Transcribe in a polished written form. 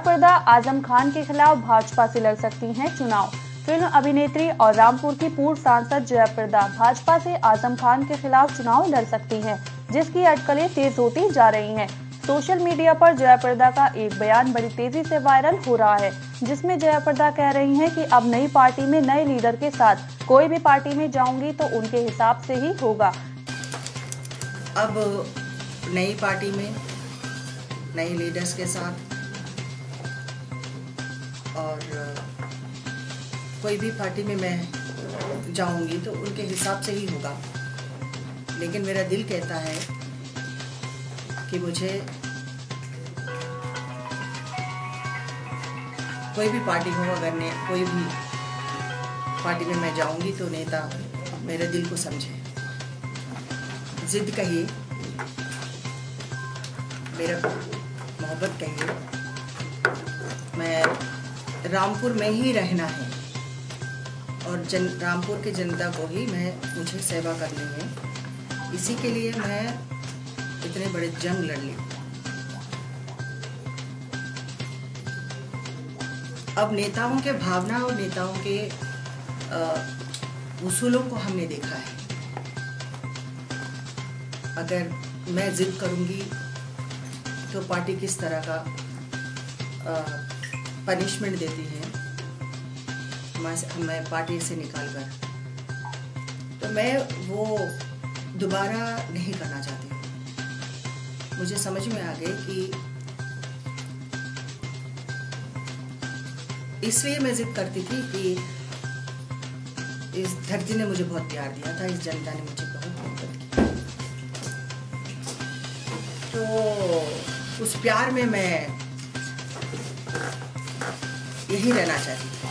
जयाप्रदा आजम खान के खिलाफ भाजपा से लड़ सकती हैं चुनाव। फिल्म अभिनेत्री और रामपुर की पूर्व सांसद जयाप्रदा भाजपा से आजम खान के खिलाफ चुनाव लड़ सकती हैं, जिसकी अटकलें तेज होती जा रही हैं। सोशल मीडिया पर जयाप्रदा का एक बयान बड़ी तेजी से वायरल हो रहा है, जिसमें जयाप्रदा कह रही हैं कि अब नई पार्टी में नए लीडर के साथ कोई भी पार्टी में जाऊंगी तो उनके हिसाब से ही होगा। अब नई पार्टी में नए लीडर्स के साथ और कोई भी पार्टी में मैं जाऊंगी तो उनके हिसाब से ही होगा। लेकिन मेरा दिल कहता है कि मुझे कोई भी पार्टी हो, अगर कोई भी पार्टी में मैं जाऊंगी तो नेता मेरे दिल को समझे, जिद कहिए, मेरा मोहब्बत कहिए, मैं रामपुर में ही रहना है और रामपुर के जनता को ही मुझे सेवा करनी है। इसी के लिए मैं इतने बड़े जंग लड़ ली। अब नेताओं के भावना और नेताओं के उसूलों को हमने देखा है। अगर मैं जिद करूंगी तो पार्टी किस तरह का पनिशमेंट देती है मैं पार्टी से निकाल कर, तो मैं वो दोबारा नहीं करना चाहती हूँ। मुझे समझ में आ गई कि इसलिए मैं जिद करती थी कि इस धरती ने मुझे बहुत प्यार दिया था, इस जनता ने मुझे बहुत मोहब्बत की, तो उस प्यार में मैं यही रहना चाहती थी।